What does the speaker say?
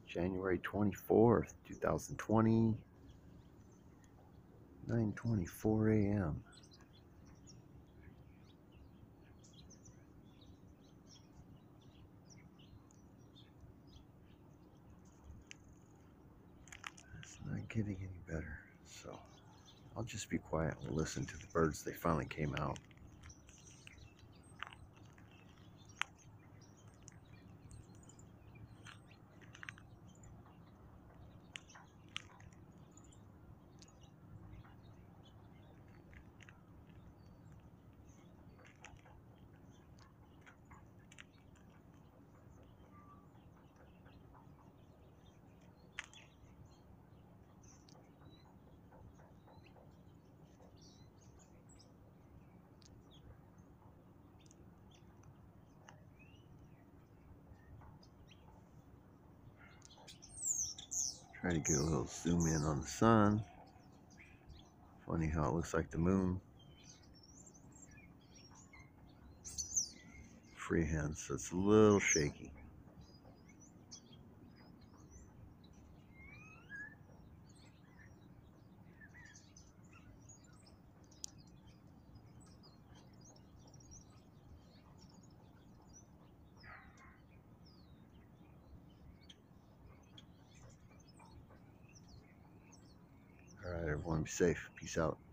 January 24th, 2020, 9:24 a.m. It's not getting any better, so I'll just be quiet and listen to the birds. They finally came out. Try to get a little zoom in on the sun. Funny how it looks like the moon. Freehand, so it's a little shaky. All right, everyone, be safe. Peace out.